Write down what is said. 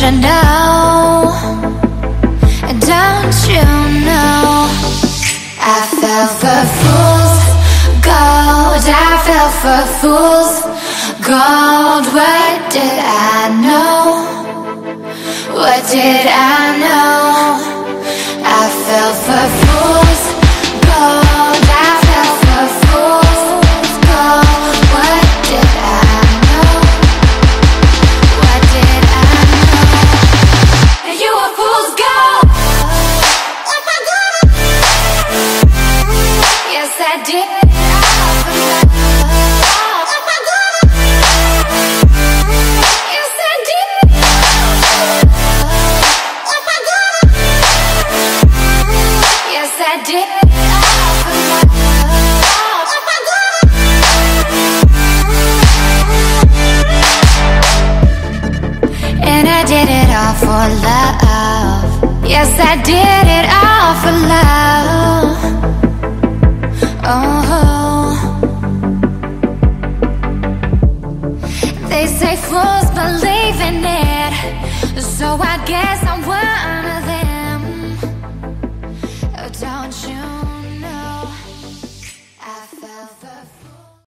you know? Don't you know? I fell for fool's gold. I fell for fool's gold. What did I know? What did I know? I fell for fool's gold. I fell for fool's gold. What did I know? What did I know? And you were fool's gold. Yes, I did. Yes, I did. Yes, I did. And I did it all for love. Yes, I did it all for love. Oh, they say fools believe in it, so I guess I'm one of them. Don't you know? I fell for